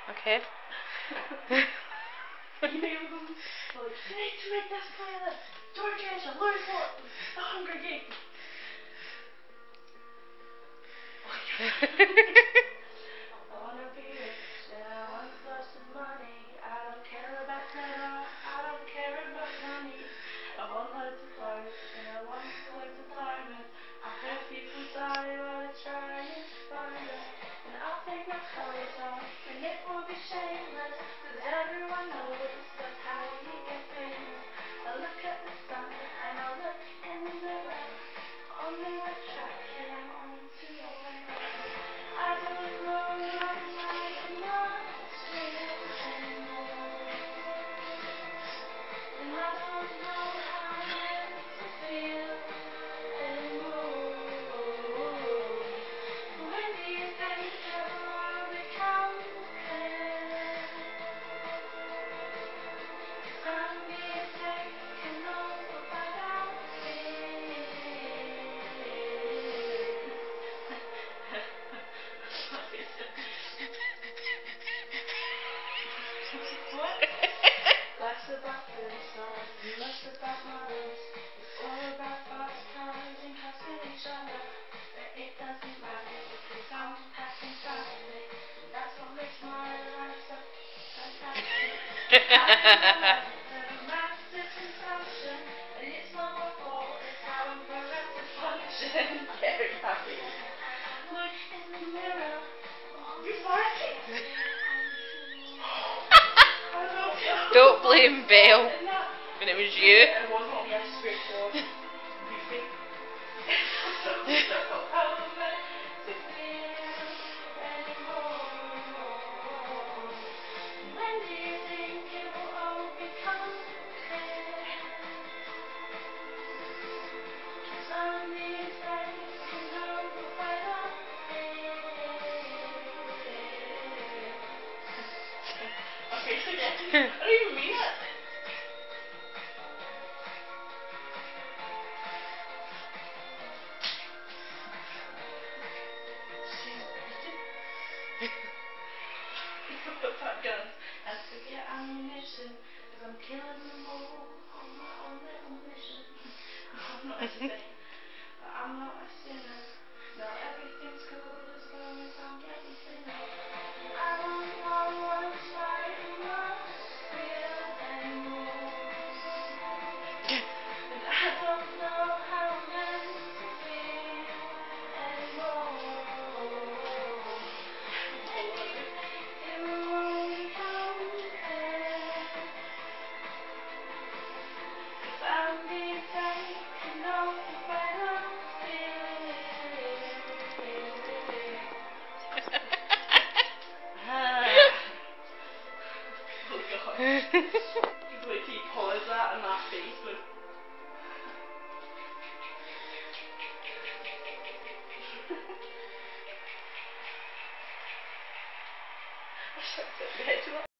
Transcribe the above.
Okay. You name them, like, you need to make this playlist. George Ezra, Lewis Morton, The Hunger Games. I wanna be rich and I want lots of money. I don't care about better, I don't care about money. I want loads of clothes and I want loads of diamonds. I heard people die while they're trying to find them. And I'll take my clothes off and it will be shameless, 'cause everyone knows that's how you get famous. I look at the sun and I look in the mirror. Only one track and I'm on to the way. I don't know I'm not real anymore. And I don't know how I'm meant to feel anymore. When do you think it will become clear? 'Cause I'm being taken over by that fear. What? Life's about suicide, less about models. It's all about fast cars and cussing each other. But it doesn't matter because I'm passing traffic. That's what makes my life so fantastic. I'm a massive consumption, and it's not my fault. It's how I'm programmed to function. Very happy. Look in the mirror. You're farting. Don't blame Belle when it was you. It wasn't me, I swear to God. You think? When do you think it will all become clear? 'Cause I'm being taken over by the fear. Okay, so again, I don't even mean it. Put guns and forget ammunition, 'cause I'm killing them all on my own little mission. I'm not as